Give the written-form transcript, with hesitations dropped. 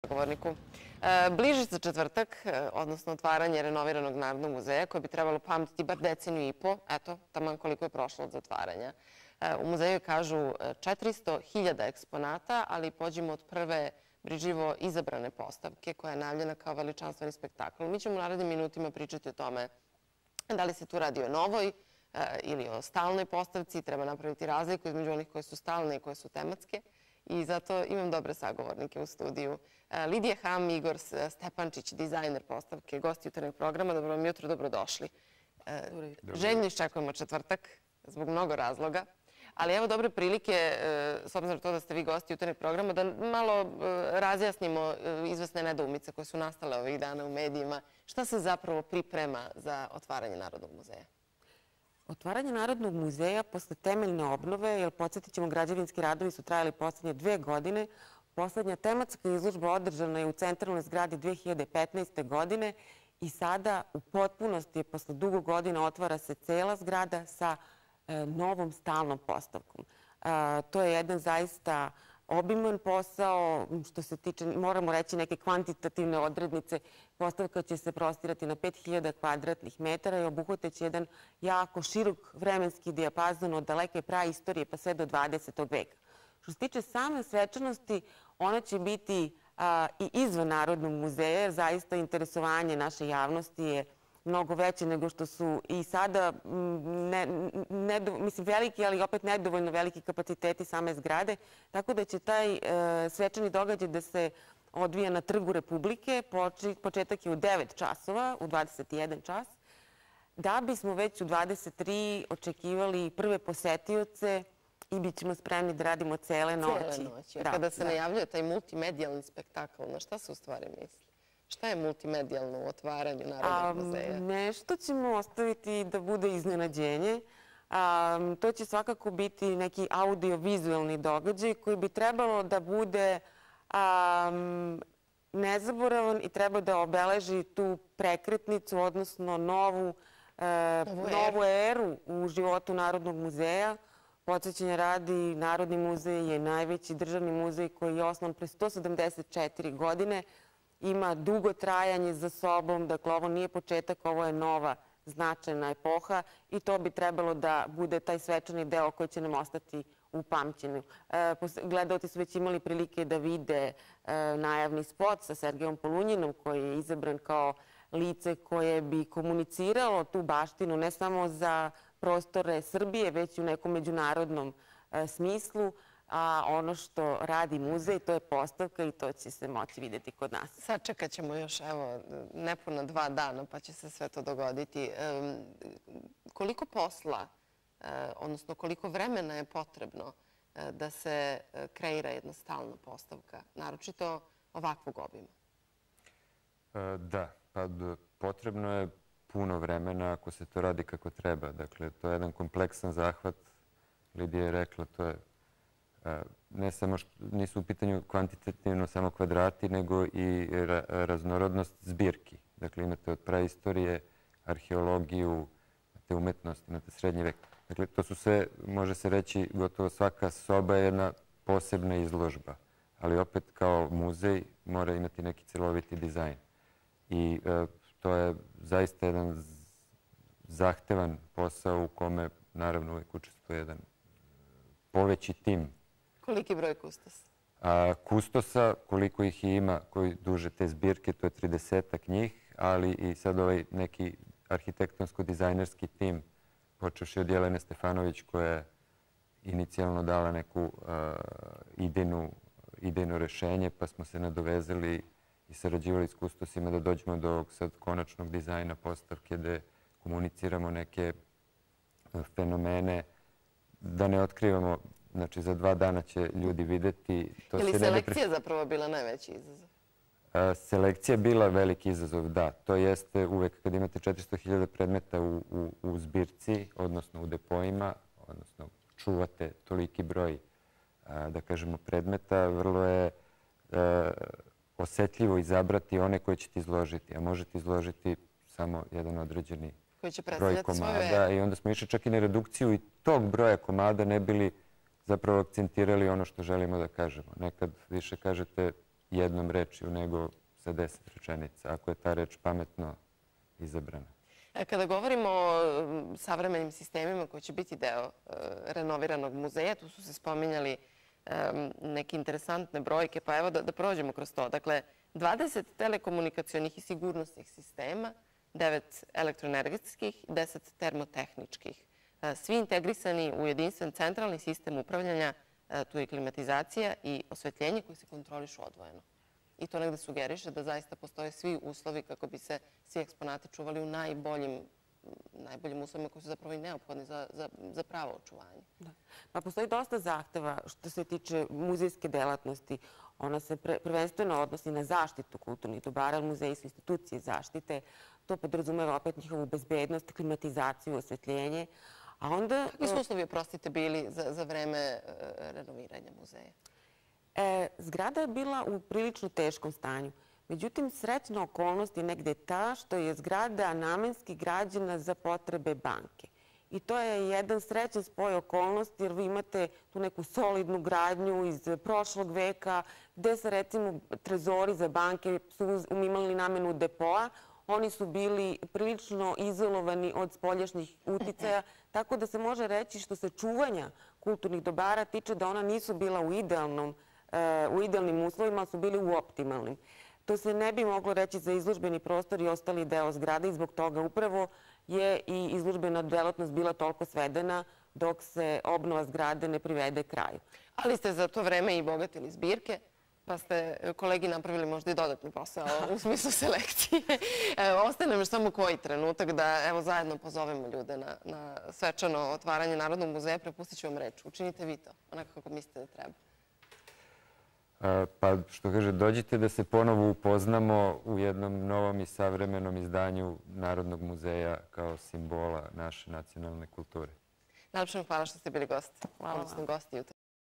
govorniku. Bliži se četvrtak, odnosno otvaranje renoviranog Narodnog muzeja, koje bi trebalo pamtiti bar deceniju i po, eto, taman koliko je prošlo od zatvaranja. U muzeju kažu 400.000 eksponata, ali pođimo od prve brižljivo izabrane postavke koja je najavljena kao veličanstveni spektakl. Mi ćemo u narednim minutima pričati o tome da li se tu radi o novoj ili o stalnoj postavci. Treba napraviti razliku između onih koje su stalne i koje su tematske. I zato imam dobre sagovornike u studiju. Lidija Ham i Igor Stepančić, dizajner postavke, gosti jutarnjeg programa. Dobro vam jutro, dobrodošli. Željno iščekujemo četvrtak zbog mnogo razloga. Ali evo dobre prilike, s obzirom na to da ste vi gosti jutarnjeg programa, da malo razjasnimo izvesne nedoumice koje su nastale ovih dana u medijima. Šta se zapravo priprema za otvaranje Narodnog muzeja? Otvaranje Narodnog muzeja posle temeljne obnove, jer podsjetit ćemo, građevinski radovi su trajali poslednje 2 godine. Poslednja tematska izložba održana je u centralnoj zgradi 2015. godine i sada u potpunosti, posle dugo godina, otvara se cela zgrada sa novom stalnom postavkom. To je jedan zaista obiman posao. Što se tiče, moramo reći, neke kvantitativne odrednice, postavka će se prostirati na 5.000 kvadratnih metara i obuhvateći jedan jako širok vremenski dijapazon od daleke praistorije pa sve do 20. veka. Što se tiče same svečanosti, ona će biti i izvan Narodnog muzeja, jer zaista interesovanje naše javnosti je mnogo veće nego što su i sada, mislim, veliki, ali opet nedovoljno veliki kapaciteti same zgrade. Tako da će taj svečani događaj da se odvija na Trgu Republike. Početak je u 9 časova, u 21 čas. Da bismo već u 23 očekivali prve posetioce i bit ćemo spremni da radimo cele noći. Cele noći. Kada se najavljuje taj multimedijalni spektakl, na šta se u stvari misli? Šta je multimedijalno u otvaranju Narodnog muzeja? Nešto ćemo ostaviti da bude iznenađenje. To će svakako biti neki audio-vizualni događaj koji bi trebalo da bude nezaboravan i treba da obeleži tu prekretnicu, odnosno novu eru u životu Narodnog muzeja. Podsećanja radi, Narodni muzej je najveći državni muzej koji je osnovan pre 174 godine. Ima dugo trajanje za sobom, dakle ovo nije početak, ovo je nova značajna epoha i to bi trebalo da bude taj svečani deo koji će nam ostati u pamćenju. Gledaoci su već imali prilike da vide najavni spot sa Sergejom Polunjinom koji je izabran kao lice koje bi komuniciralo tu baštinu ne samo za prostore Srbije, već i u nekom međunarodnom smislu. A ono što radi muzej, to je postavka i to će se moći vidjeti kod nas. Sačekat ćemo još, evo, nepuno 2 dana pa će se sve to dogoditi. Koliko posla, odnosno koliko vremena je potrebno da se kreira jedna stalna postavka, naročito ovakvog obima? Da, pa potrebno je puno vremena ako se to radi kako treba. Dakle, to je jedan kompleksan zahvat. Lidija je rekla, to je ne samo što nisu u pitanju kvantitativno samo kvadrati, nego i raznorodnost zbirki. Dakle, imate od praistorije, arheologiju, imate umetnost, imate srednji vek. Dakle, to su sve, može se reći, gotovo svaka soba je jedna posebna izložba. Ali opet kao muzej mora imati neki celoviti dizajn. I to je zaista jedan zahtevan posao u kome, naravno, uvijek učestvuje jedan poveći tim. Koliki broj kustosa? Kustosa, koliko ih ima koji duže te zbirke, to je 30-ak njih, ali i sad ovaj neki arhitektonsko-dizajnerski tim, počevši od Jelene Stefanović koja je inicijalno dala neku idejno rešenje, pa smo se nadovezali i sarađivali s kustosima da dođemo do ovog sad konačnog dizajna postavke gde komuniciramo neke fenomene, da ne otkrivamo. Znači, za 2 dana će ljudi videti. Je li selekcija zapravo bila najveći izazov? Selekcija je bila veliki izazov, da. To jeste uvek kad imate 400.000 predmeta u zbirci, odnosno u depoima, odnosno čuvate toliki broj, da kažemo, predmeta, vrlo je osetljivo izabrati one koje ćete izložiti, a možete izložiti samo jedan određeni broj komada. I onda smo išli čak i na redukciju i tog broja komada ne bili zapravo akcentirali ono što želimo da kažemo. Nekad više kažete jednom rečju nego sa 10 rečenica, ako je ta reč pametno izabrana. Kada govorimo o savremenim sistemima koji će biti deo renoviranog muzeja, tu su se spominjali neke interesantne brojke, pa evo da prođemo kroz to. Dakle, 20 telekomunikacionih i sigurnosnih sistema, 9 elektroenergetskih, 10 termotehničkih. Svi integrisani u jedinstven centralni sistem upravljanja, tu je klimatizacija i osvetljenje koji se kontrolišu odvojeno. I to negde sugeriše da zaista postoje svi uslovi kako bi se svi eksponati čuvali u najboljim uslovima koji su zapravo i neophodni za pravo očuvanje. Pa postoji dosta zahteva što se tiče muzejske delatnosti. Ona se prvenstveno odnosi na zaštitu kulturnih dobara, muzeji su institucije zaštite. To podrazumeva opet njihovu bezbednost, klimatizaciju, osvetljenje. A onda... Kakvi su uslovi, oprostite, bili za vreme renoviranja muzeja? Zgrada je bila u prilično teškom stanju. Međutim, srećna okolnost je negde ta što je zgrada namenski građena za potrebe banke. I to je jedan srećan spoj okolnosti jer vi imate tu neku solidnu gradnju iz prošlog veka gde se recimo trezori za banke su imali namenu depoa. Oni su bili prilično izolovani od spoljašnjih uticaja, tako da se može reći što se čuvanja kulturnih dobara tiče da ona nisu bila u idealnim uslovima, ali su bili u optimalnim. To se ne bi moglo reći za izložbeni prostor i ostali deo zgrade i zbog toga upravo je i izložbena delatnost bila toliko svedena dok se obnova zgrade ne privede kraju. Ali ste za to vreme i bogatili zbirke, pa ste kolegi napravili možda i dodatni posao u smislu selekcije. Ostaje nam još samo koji trenutak da evo zajedno pozovemo ljude na svečano otvaranje Narodnog muzeja. Prepustit ću vam reč. Učinite vi to, onako kako mislite da treba. Pa što kaže, dođite da se ponovo upoznamo u jednom novom i savremenom izdanju Narodnog muzeja kao simbola naše nacionalne kulture. Najlepše vam hvala što ste bili gosti, odnosno gosti jutra.